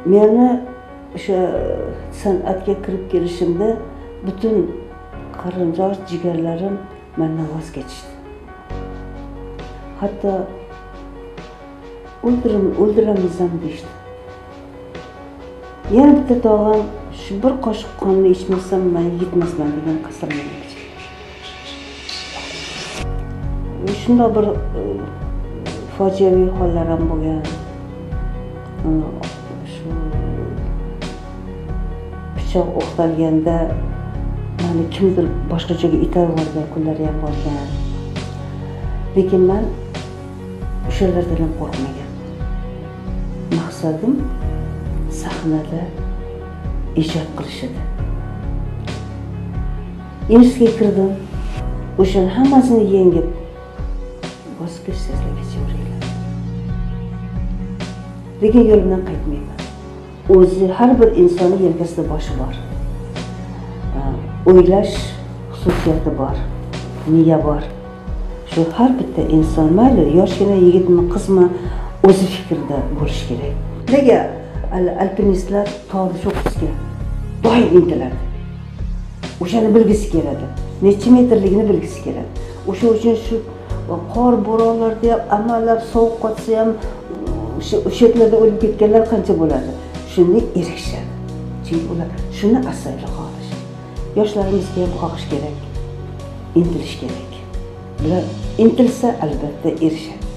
meni o'sha san'atga kirib kelishimda butun qarindosh jigarlarim mendan voz kechishdi. Hatto o'ldiramiz ham deyishdi. Yana bitta tog'am shu bir qoshiq qonni ichmasam men yetmasman degan qasamlarga ichdi. Shunday bir fojiaviy hollar ham bo'lgan. Shu pichoq o'qtalganda meni kimdir boshqa joyga itarib yuborgan kunlar ham bo'lgan. Lekin men o'shalardan ham qo'rqmagan. Maqsadim sahnada ijod qilish edi. Institutga kirdim. O'shaning hammasini yengib voz kechsizlarga chiqarilgan. Lekin yo'limdan qaytmayman. O'zi har bir insonning yelkasida boshi bor. O'ylash xususiyati bor, miya bor. Shu har bitta inson, mayli yoshgina yigitmi, qizmi, o'zi fikrda bo'lish kerak. Nega alpinistlar tog'ni cho'qqisiga doim intiladi? O'shani bilgisi keladi. Necha metrligini bilgisi keladi. O'sha uchun shu qor bo'ronlarda ham amallab sovuq qotsa ham o'sha yerlarda o'lib ketganlar qancha bo'ladi? Shunga erishadi. Chunki ular shuni asayli xohish. Yoshlarimizga ham xohish kerak, intilish kerak. Bular intilsa albatta erishadi.